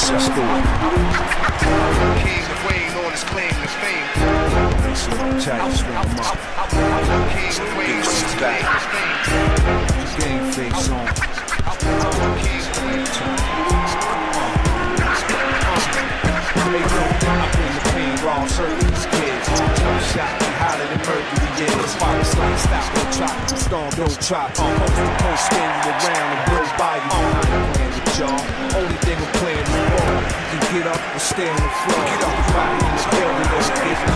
Let's do it. King of Wayne on his claim to fame. Make sure I'm tight, just ring them up. King of Wayne on his claim to fame. The game face on. King of Wayne. Hey yo, I bring the pain raw, serving these kids. Jump shot and hotter than Mercury is. Fire like stop, don't try, storm, don't try. Post to post, spin you around and blow by you. I ain't playing with y'all. Only thing I'm playing is ball. You can get up and stay on the floor. Get up, body in the building, let's get